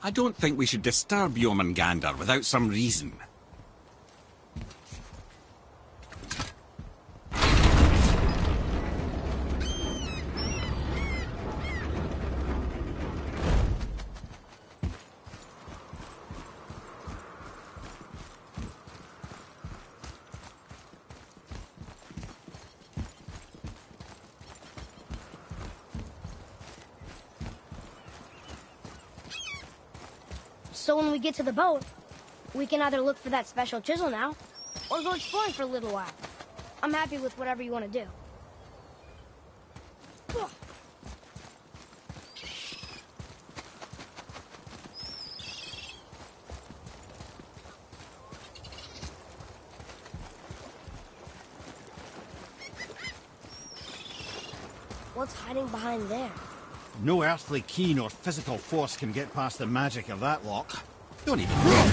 I don't think we should disturb Jormungandr without some reason. So when we get to the boat, we can either look for that special chisel now, or go exploring for a little while. I'm happy with whatever you want to do. What's hiding behind there? No earthly key nor physical force can get past the magic of that lock. Don't even run!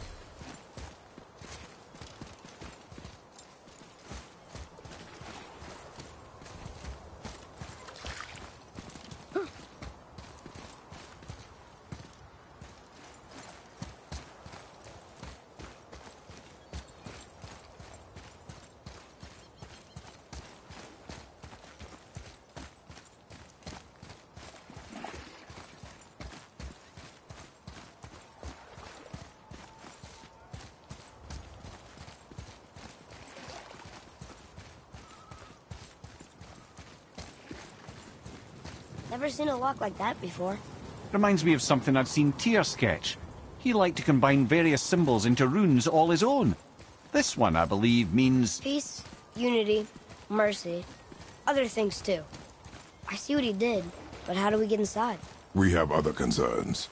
Never seen a lock like that before. Reminds me of something I'd seen Tyr sketch. He liked to combine various symbols into runes all his own. This one, I believe, means... Peace, unity, mercy. Other things too. I see what he did, but how do we get inside? We have other concerns.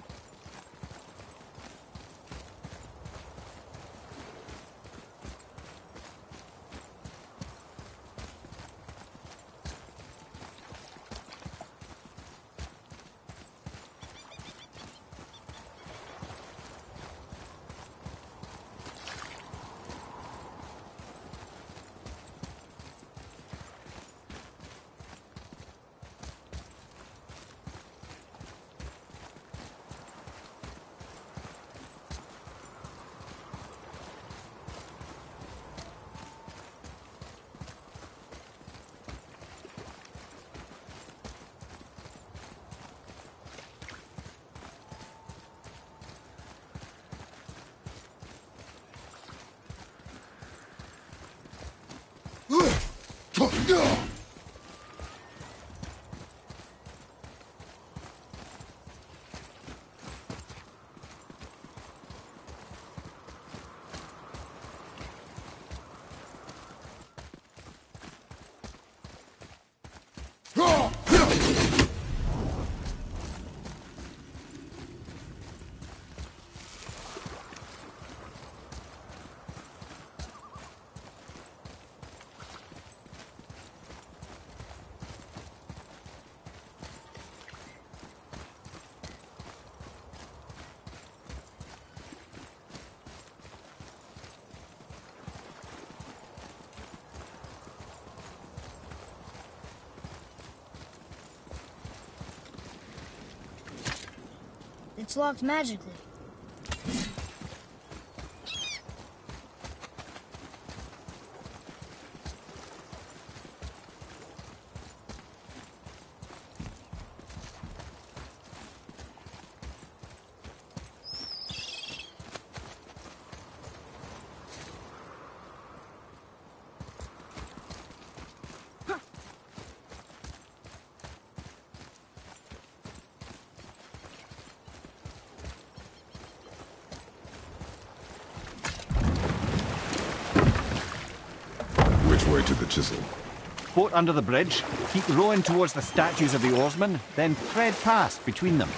It's locked magically. Which way to the chisel? Boat under the bridge, keep rowing towards the statues of the oarsmen, then thread past between them.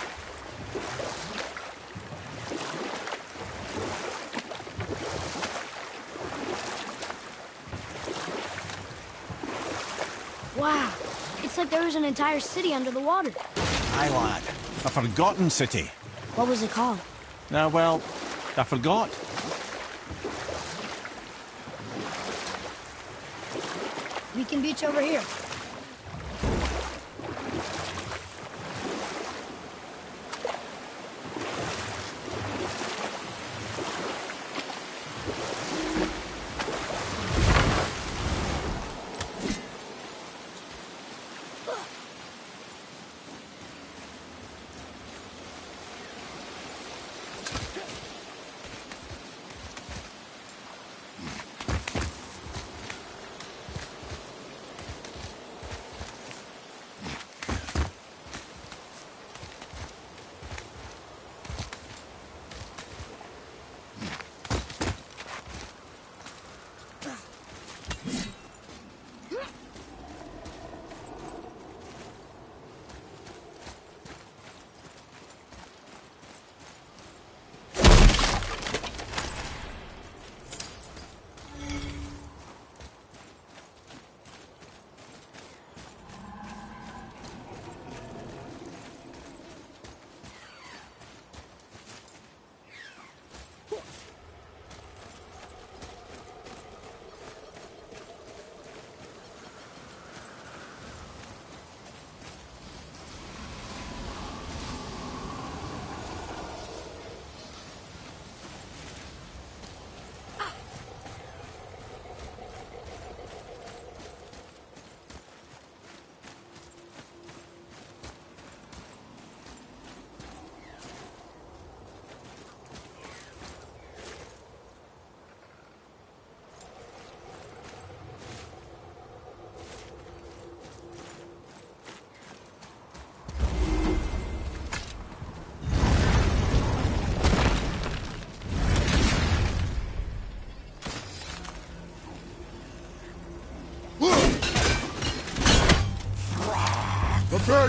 Wow, it's like there was an entire city under the water. Aye, lad. A forgotten city. What was it called? Well, I forgot. We can beach over here.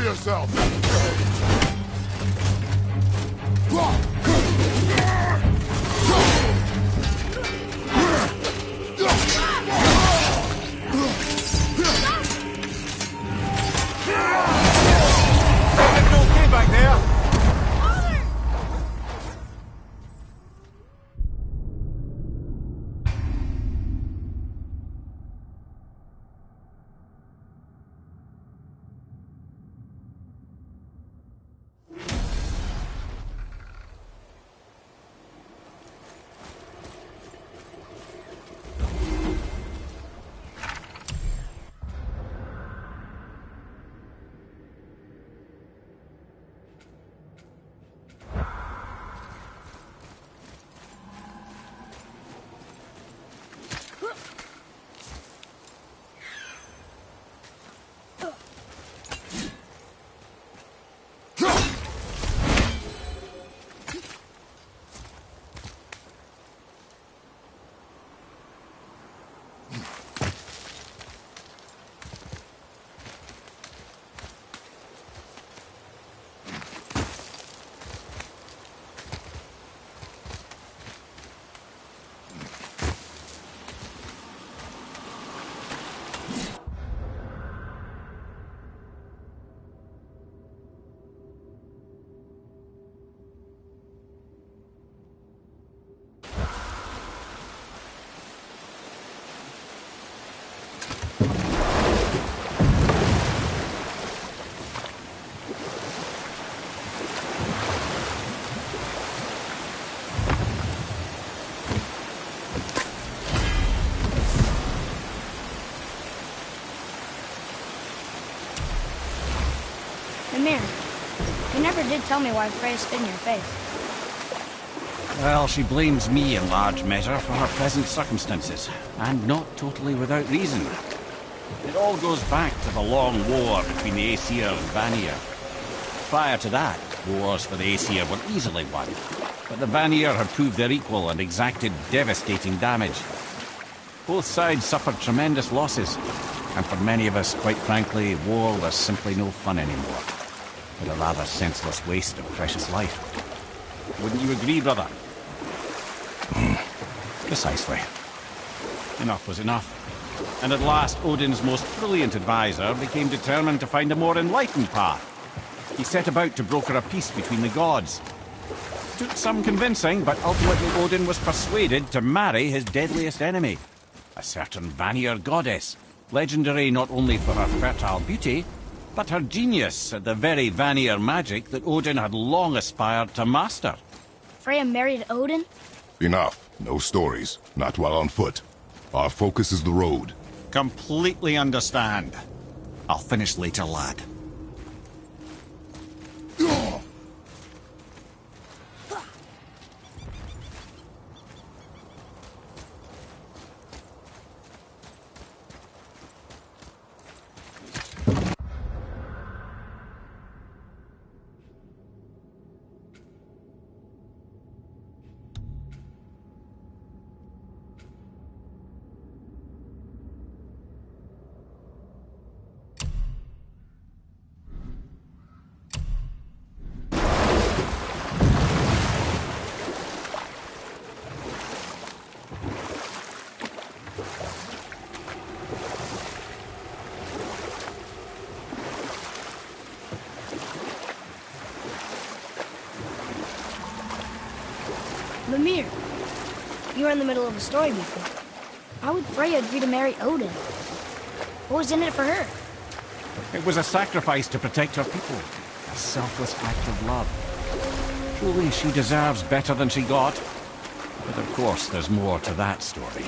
yourself! Everything okay back there? Mimir, you never did tell me why Freya spit in your face. Well, she blames me in large measure for her present circumstances, and not totally without reason. It all goes back to the long war between the Aesir and Vanir. Prior to that, wars for the Aesir were easily won, but the Vanir had proved their equal and exacted devastating damage. Both sides suffered tremendous losses, and for many of us, quite frankly, war was simply no fun anymore, but a rather senseless waste of precious life. Wouldn't you agree, brother? Precisely. Enough was enough. And at last, Odin's most brilliant advisor became determined to find a more enlightened path. He set about to broker a peace between the gods. Took some convincing, but ultimately Odin was persuaded to marry his deadliest enemy, a certain Vanir goddess, legendary not only for her fertile beauty, but her genius at the very Vanir magic that Odin had long aspired to master. Freya married Odin? Enough. No stories. Not while on foot. Our focus is the road. Completely understand. I'll finish later, lad. Mimir, you were in the middle of a story before. Why would Freya agree to marry Odin? What was in it for her? It was a sacrifice to protect her people, a selfless act of love. Truly, she deserves better than she got. But of course, there's more to that story.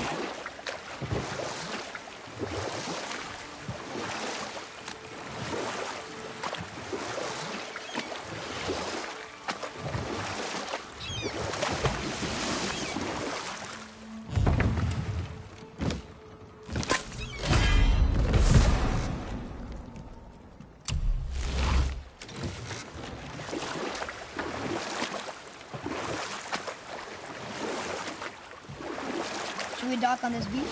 Should we dock on this beach?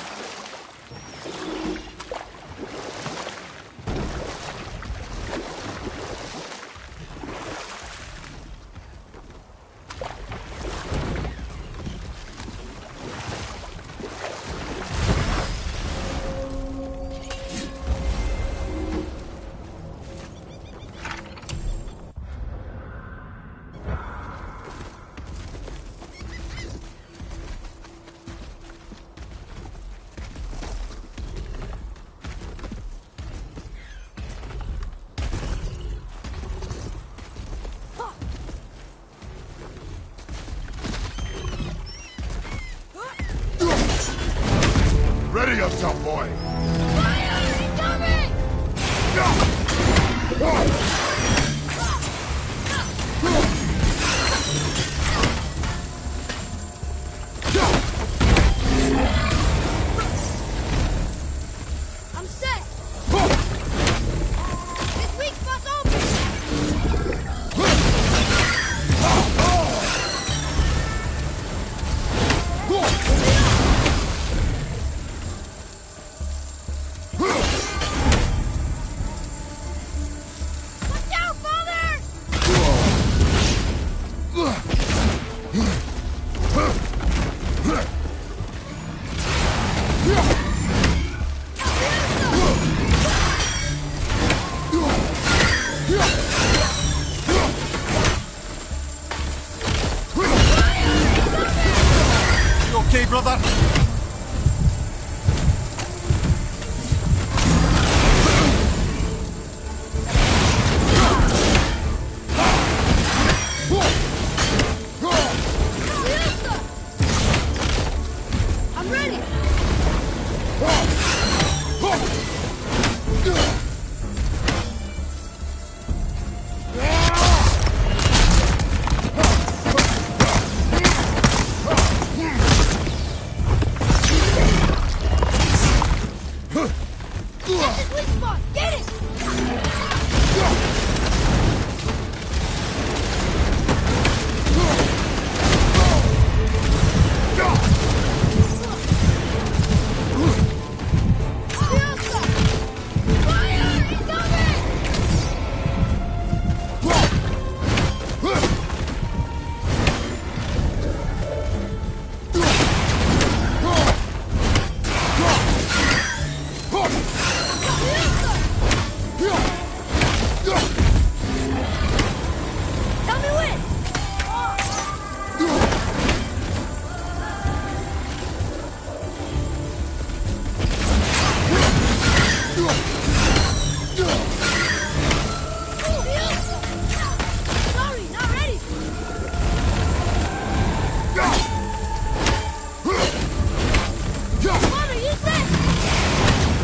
yourself, boy! Fire incoming! I'm set! This weak spot's open! Watch out, father! You okay, brother? I'm ready! That's his weak spot! Get it! Fiesta! Fire incoming! Tell me when! Sorry, not ready! Father, use this!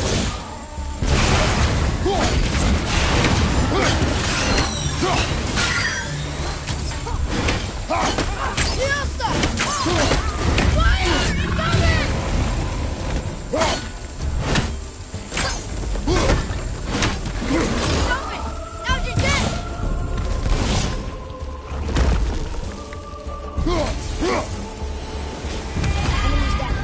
Fiesta! Fire incoming! Stop it! Now just this! Enemy's down.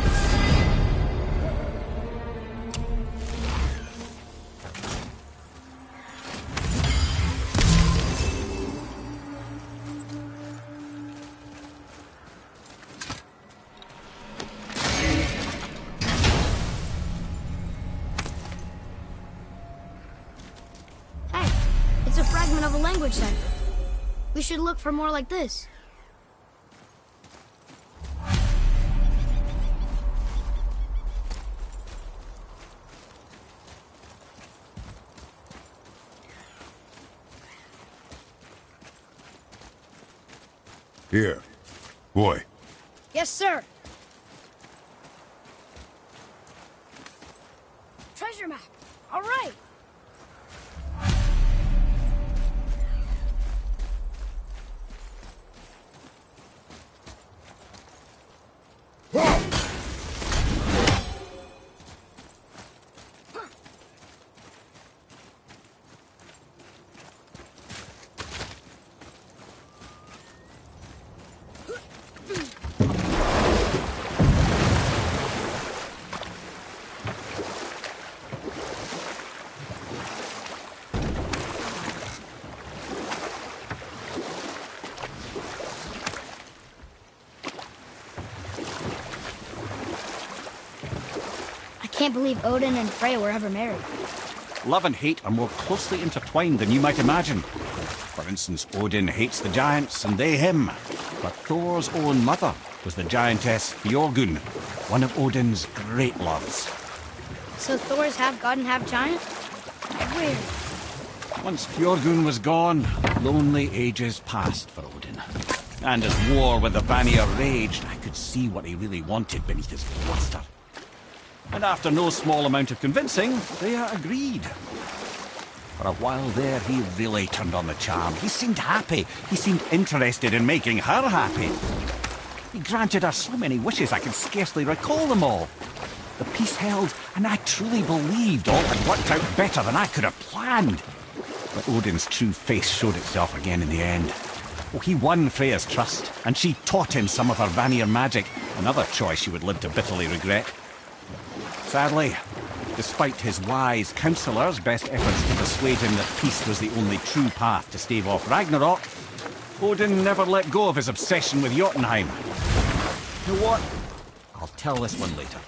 Hey, it's a fragment of a language cipher. We should look for more like this. Here. Boy, Yes, sir. Treasure map. All right. I can't believe Odin and Freya were ever married. Love and hate are more closely intertwined than you might imagine. For instance, Odin hates the giants and they him. But Thor's own mother was the giantess Björgun, one of Odin's great loves. So Thor's half god and half giant? Weird. Once Björgun was gone, lonely ages passed for Odin. And as war with the Vanir raged, I could see what he really wanted beneath his bluster. And after no small amount of convincing, Freya agreed. For a while there, he really turned on the charm. He seemed happy. He seemed interested in making her happy. He granted her so many wishes I could scarcely recall them all. The peace held, and I truly believed all had worked out better than I could have planned. But Odin's true face showed itself again in the end. Oh, he won Freya's trust, and she taught him some of her Vanir magic, another choice she would live to bitterly regret. Sadly, despite his wise counsellors' best efforts to persuade him that peace was the only true path to stave off Ragnarok, Odin never let go of his obsession with Jotunheim. You know what? I'll tell this one later.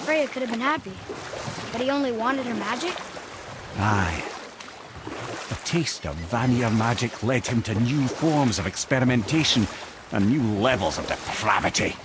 Freya could have been happy. But he only wanted her magic? Aye. The taste of Vanir magic led him to new forms of experimentation and new levels of depravity.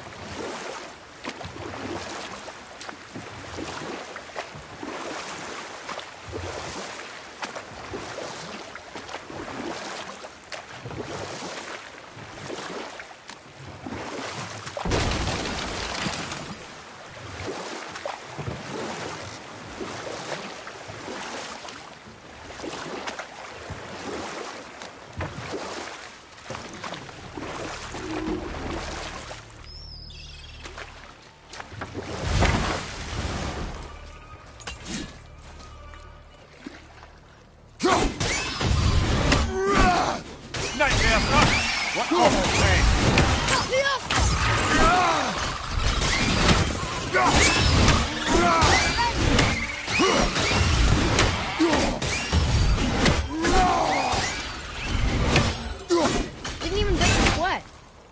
Didn't even break a sweat.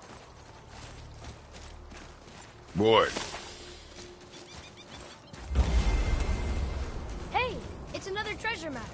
Boy, Hey, it's another treasure map.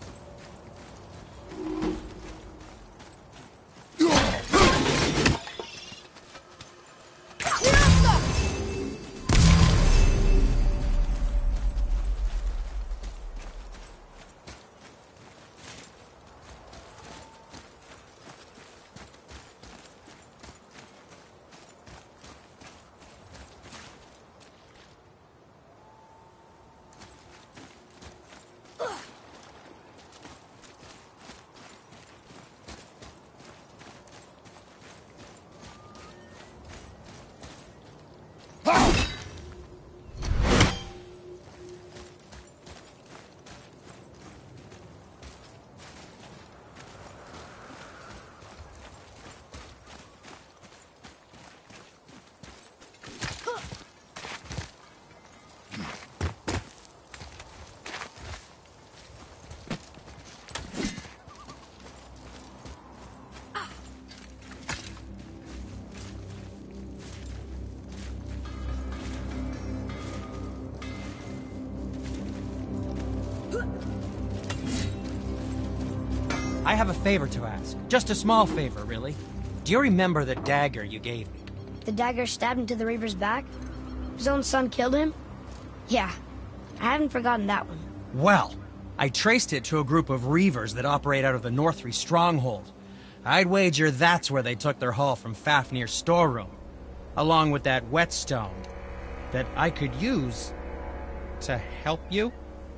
I have a favor to ask. Just a small favor, really. Do you remember the dagger you gave me? The dagger stabbed into the Reaver's back? His own son killed him? Yeah, I haven't forgotten that one. Well, I traced it to a group of Reavers that operate out of the Northree stronghold. I'd wager that's where they took their haul from Fafnir's storeroom, along with that whetstone that I could use to help you.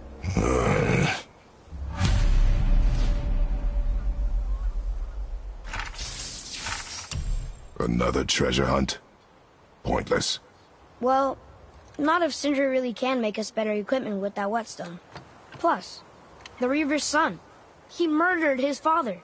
Another treasure hunt? Pointless. Well, not if Sindri really can make us better equipment with that whetstone. Plus, the Reaver's son. He murdered his father.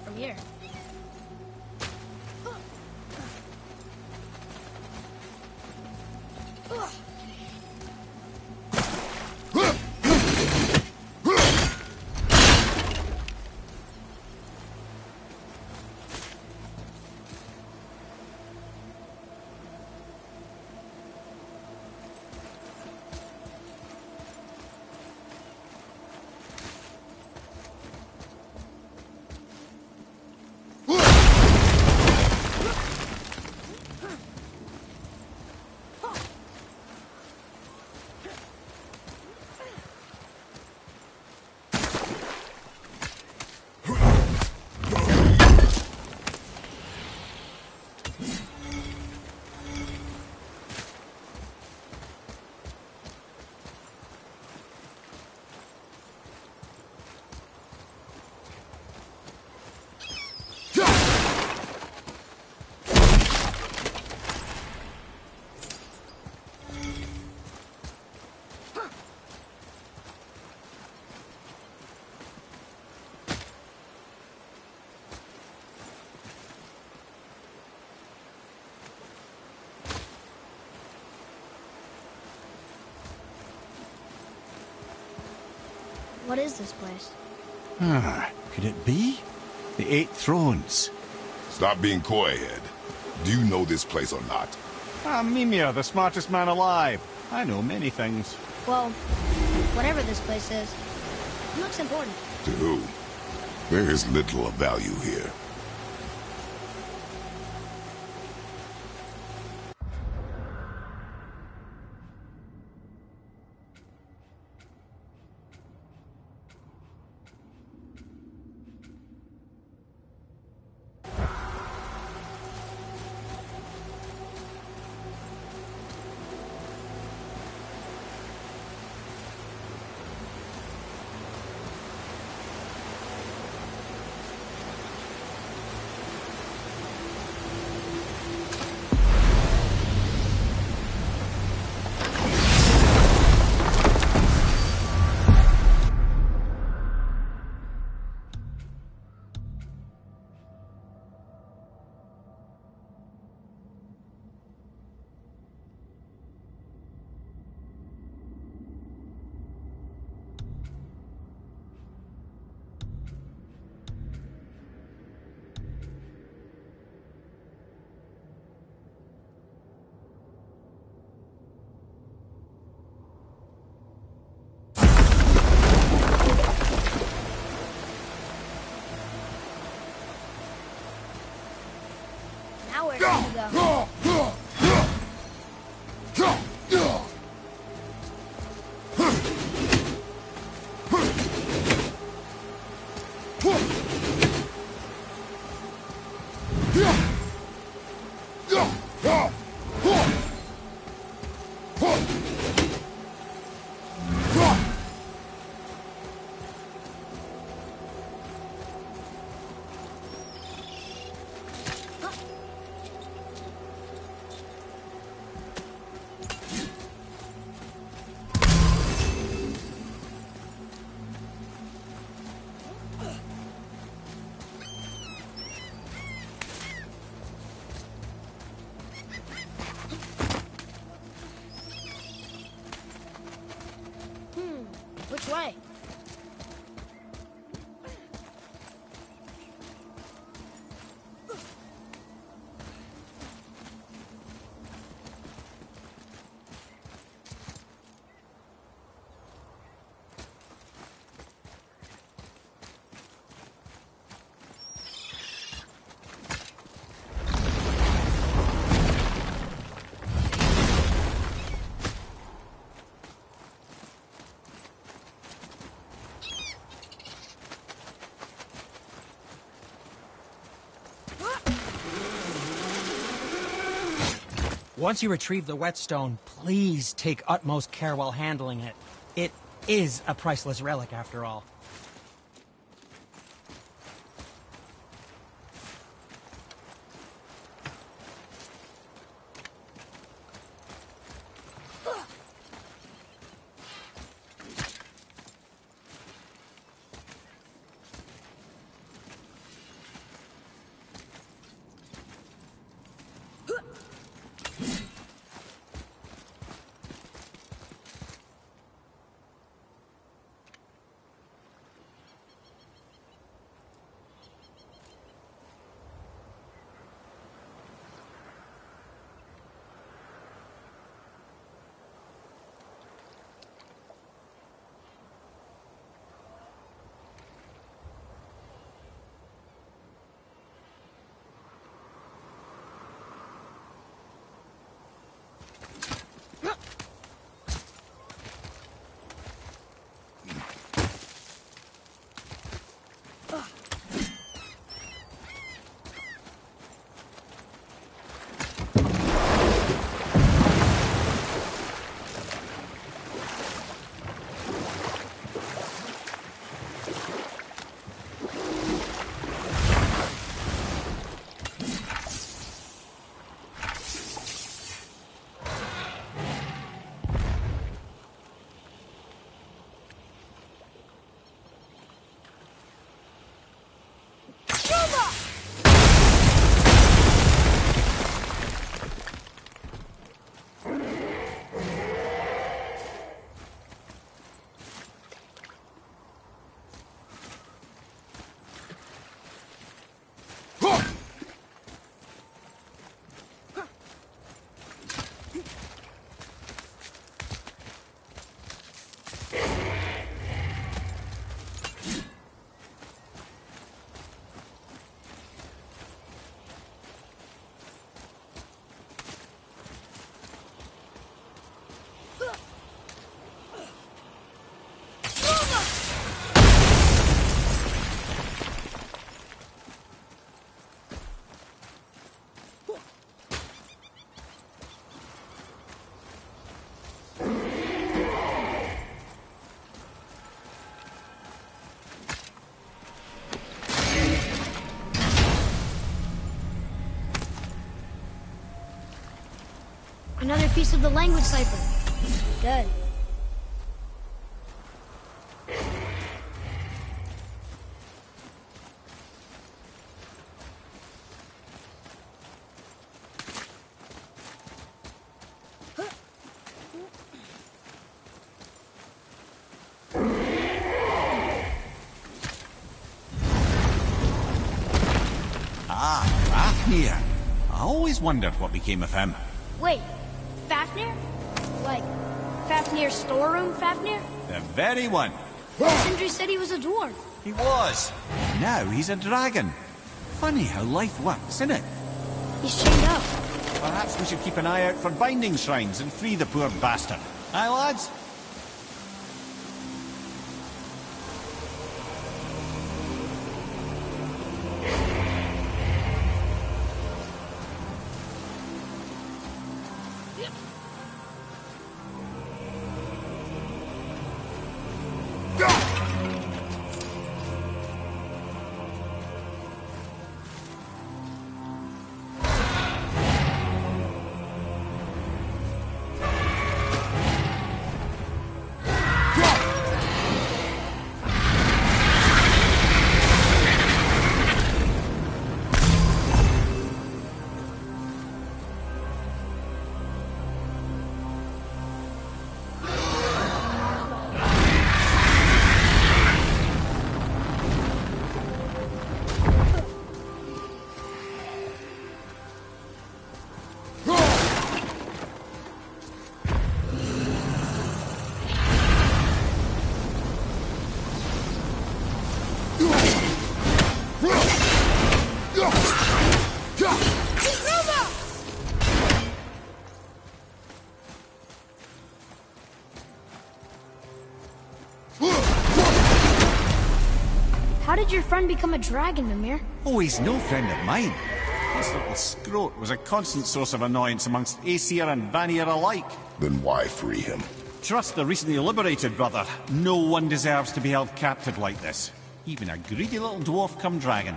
from here. What is this place? Could it be? The Eight Thrones. Stop being coy, Ed. Do you know this place or not? I'm Mimir, the smartest man alive. I know many things. Well, whatever this place is, it looks important. To who? There is little of value here. Now where do you go? Which way? Once you retrieve the whetstone, please take utmost care while handling it. It is a priceless relic, after all. Another piece of the language cipher. Good. Fafnir. I always wondered what became of him. Wait, Fafnir? Like, Fafnir's storeroom Fafnir? The very one. Sindri said he was a dwarf. He was. Now he's a dragon. Funny how life works, isn't it? He's chained up. Perhaps we should keep an eye out for binding shrines and free the poor bastard. Aye, lads? How did your friend become a dragon, Mimir? Oh, he's no friend of mine. This little scrote was a constant source of annoyance amongst Aesir and Vanir alike. Then why free him? Trust the recently liberated, brother. No one deserves to be held captive like this. Even a greedy little dwarf come dragon.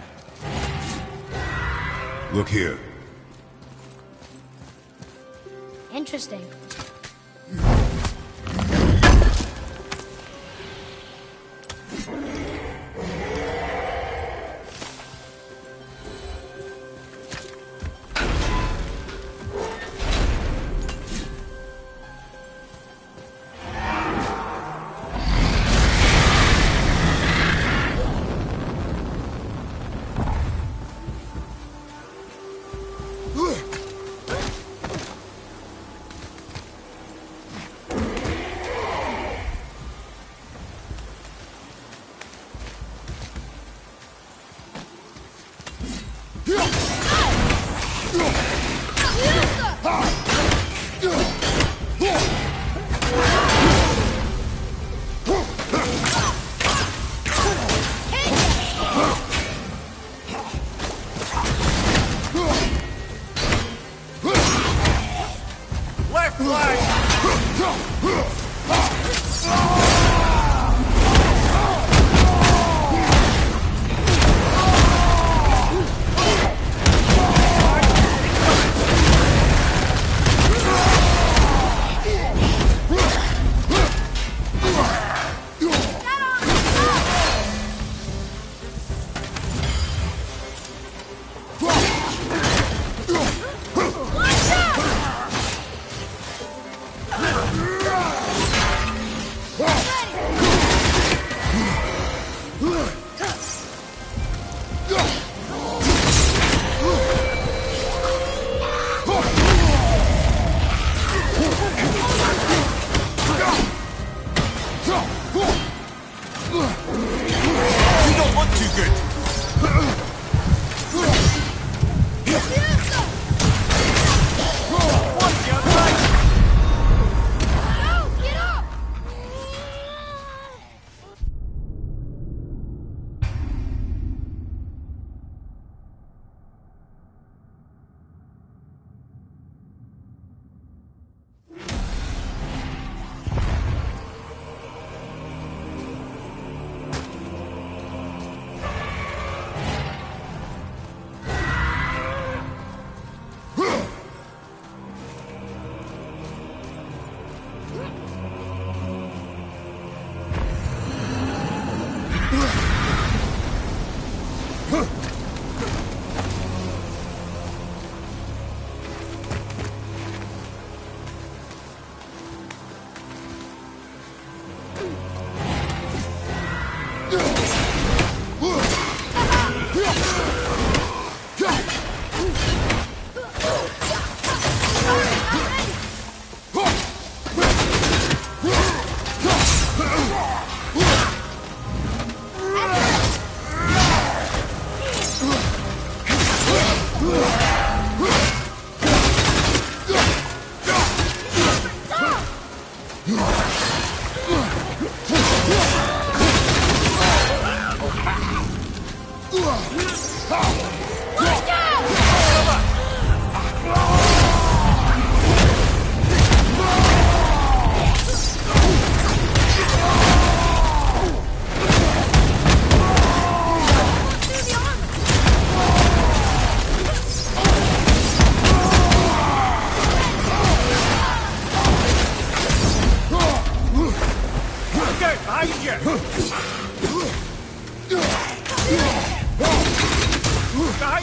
Look here. Interesting.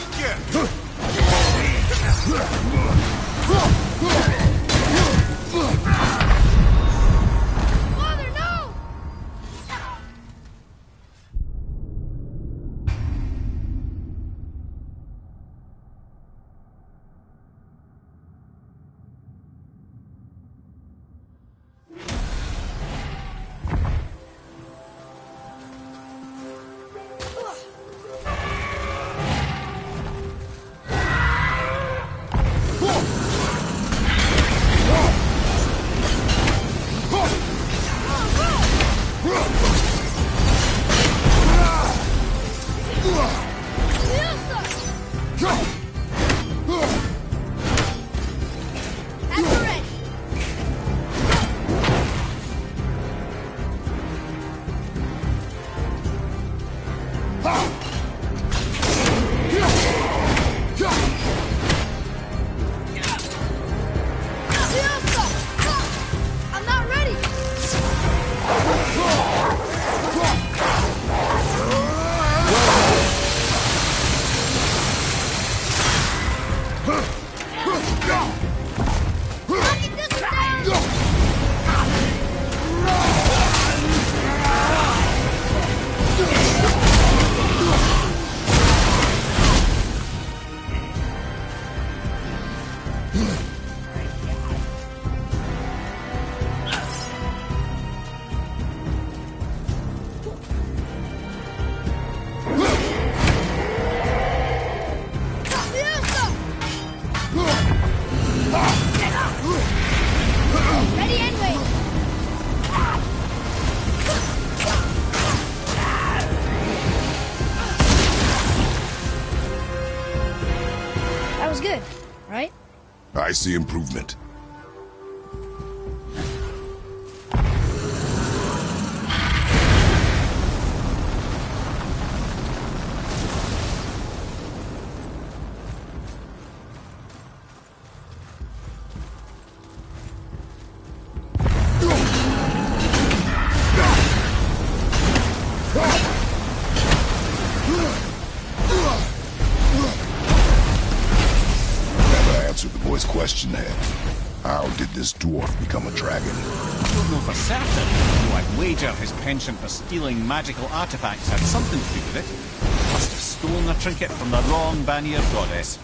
Father, no! I'm not ready! Knocking this one down! Ready and wait! That was good, right? I see improvement. Question then. How did this dwarf become a dragon? I don't know for certain, though I'd wager his penchant for stealing magical artifacts had something to do with it. Must have stolen a trinket from the wrong Vanir goddess.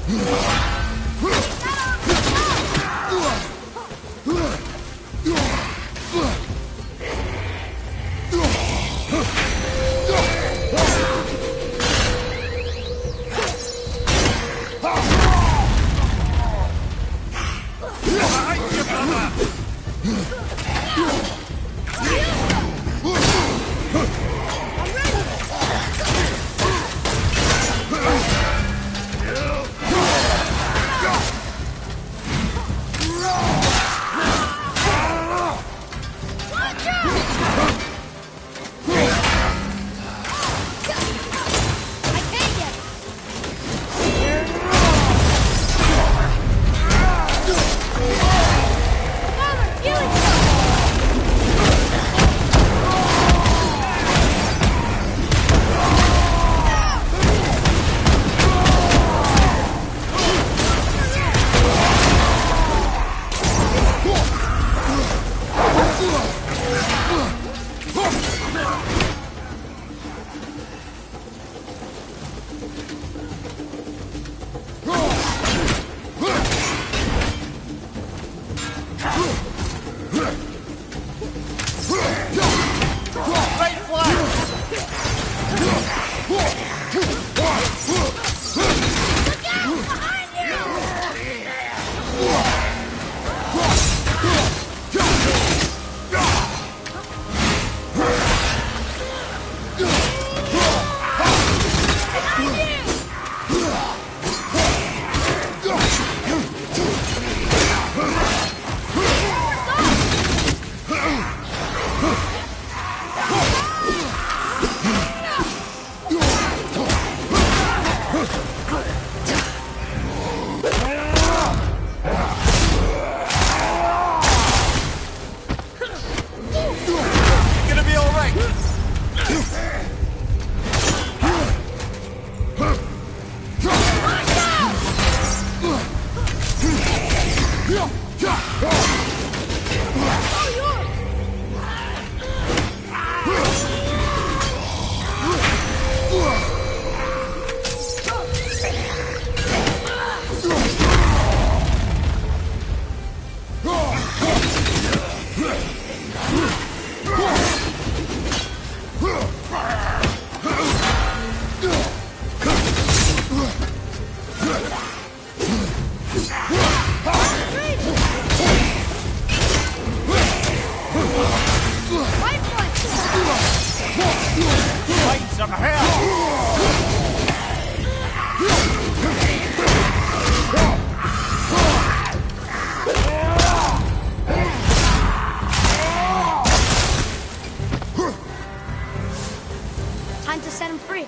Time to set him free.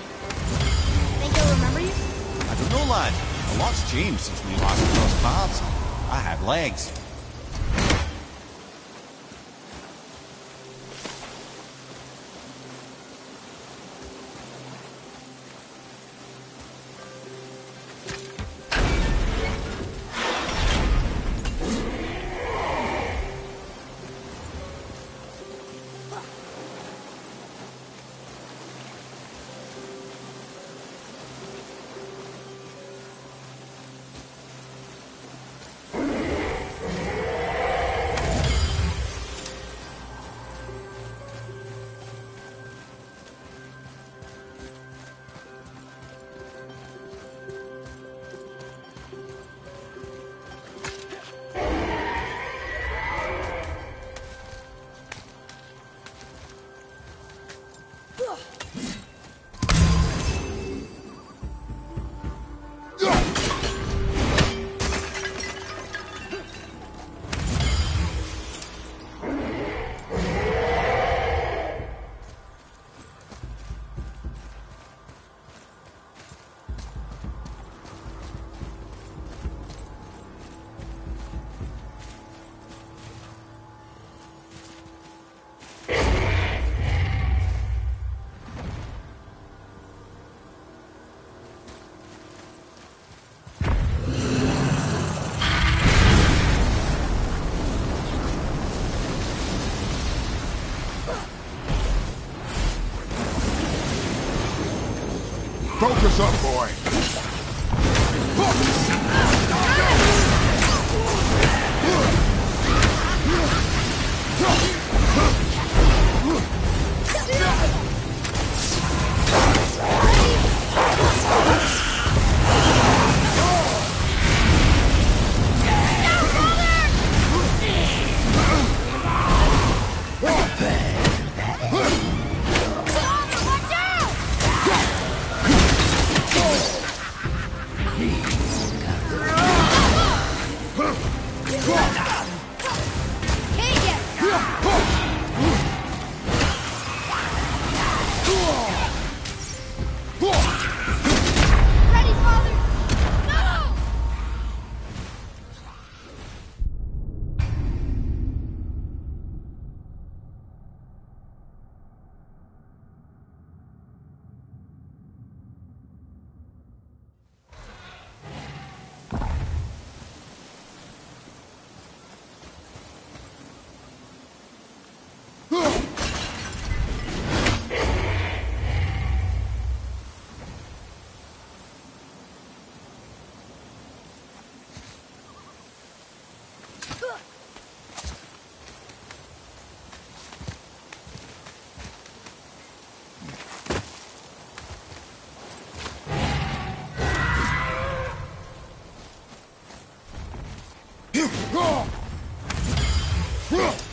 Think he'll remember you? I don't know, lad. A lot's changed since we last crossed paths. I had legs. Focus up, boy. Ready, Father? No! Huh!